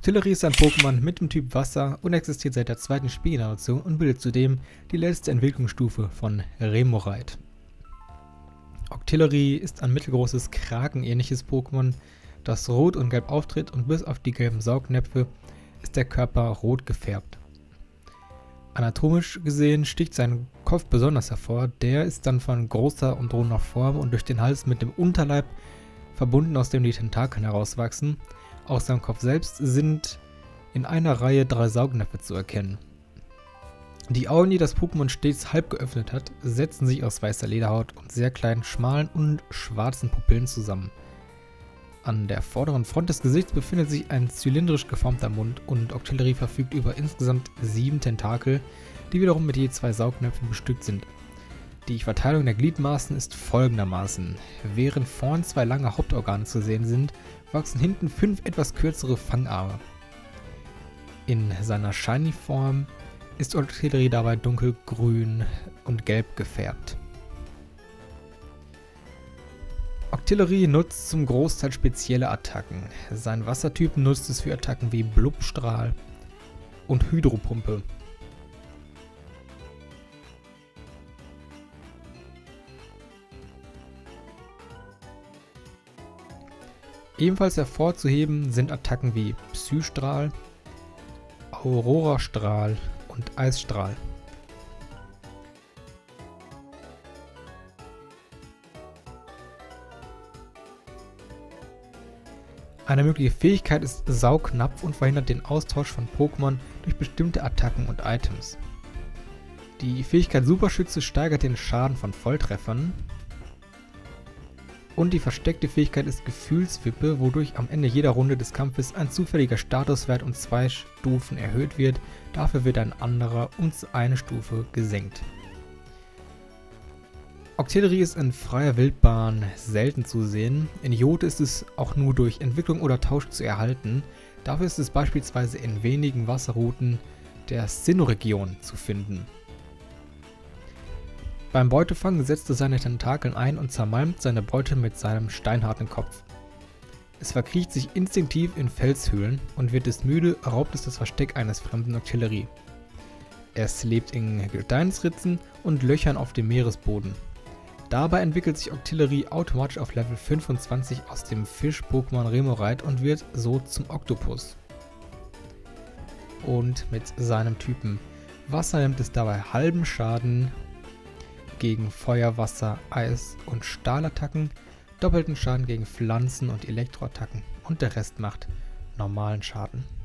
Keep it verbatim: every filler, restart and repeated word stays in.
Octillery ist ein Pokémon mit dem Typ Wasser und existiert seit der zweiten Spielgeneration und bildet zudem die letzte Entwicklungsstufe von Remoraid. Octillery ist ein mittelgroßes, krakenähnliches Pokémon, das rot und gelb auftritt, und bis auf die gelben Saugnäpfe ist der Körper rot gefärbt. Anatomisch gesehen sticht sein Kopf besonders hervor, der ist dann von großer und runder Form und durch den Hals mit dem Unterleib verbunden, aus dem die Tentakeln herauswachsen. Aus seinem Kopf selbst sind in einer Reihe drei Saugnäpfe zu erkennen. Die Augen, die das Pokémon stets halb geöffnet hat, setzen sich aus weißer Lederhaut und sehr kleinen, schmalen und schwarzen Pupillen zusammen. An der vorderen Front des Gesichts befindet sich ein zylindrisch geformter Mund und Octillery verfügt über insgesamt sieben Tentakel, die wiederum mit je zwei Saugnäpfen bestückt sind. Die Verteilung der Gliedmaßen ist folgendermaßen: Während vorn zwei lange Hauptorgane zu sehen sind, wachsen hinten fünf etwas kürzere Fangarme. In seiner Shiny-Form ist Octillery dabei dunkelgrün und gelb gefärbt. Octillery nutzt zum Großteil spezielle Attacken. Sein Wassertyp nutzt es für Attacken wie Blubstrahl und Hydropumpe. Ebenfalls hervorzuheben sind Attacken wie Psystrahl, Aurorastrahl und Eisstrahl. Eine mögliche Fähigkeit ist Saugnapf und verhindert den Austausch von Pokémon durch bestimmte Attacken und Items. Die Fähigkeit Superschütze steigert den Schaden von Volltreffern. Und die versteckte Fähigkeit ist Gefühlswippe, wodurch am Ende jeder Runde des Kampfes ein zufälliger Statuswert um zwei Stufen erhöht wird, dafür wird ein anderer um eine Stufe gesenkt. Octillery ist in freier Wildbahn selten zu sehen. In Jod ist es auch nur durch Entwicklung oder Tausch zu erhalten. Dafür ist es beispielsweise in wenigen Wasserrouten der Sinnoh-Region zu finden. Beim Beutefang setzt es seine Tentakeln ein und zermalmt seine Beute mit seinem steinharten Kopf. Es verkriecht sich instinktiv in Felshöhlen und wird es müde, raubt es das Versteck eines fremden Octillery. Es lebt in Gesteinsritzen und Löchern auf dem Meeresboden. Dabei entwickelt sich Octillery automatisch auf Level fünfundzwanzig aus dem Fisch-Pokémon Remoraid und wird so zum Oktopus. Und mit seinem Typen Wasser nimmt es dabei halben Schaden gegen Feuer, Wasser, Eis und Stahlattacken, doppelten Schaden gegen Pflanzen und Elektroattacken und der Rest macht normalen Schaden.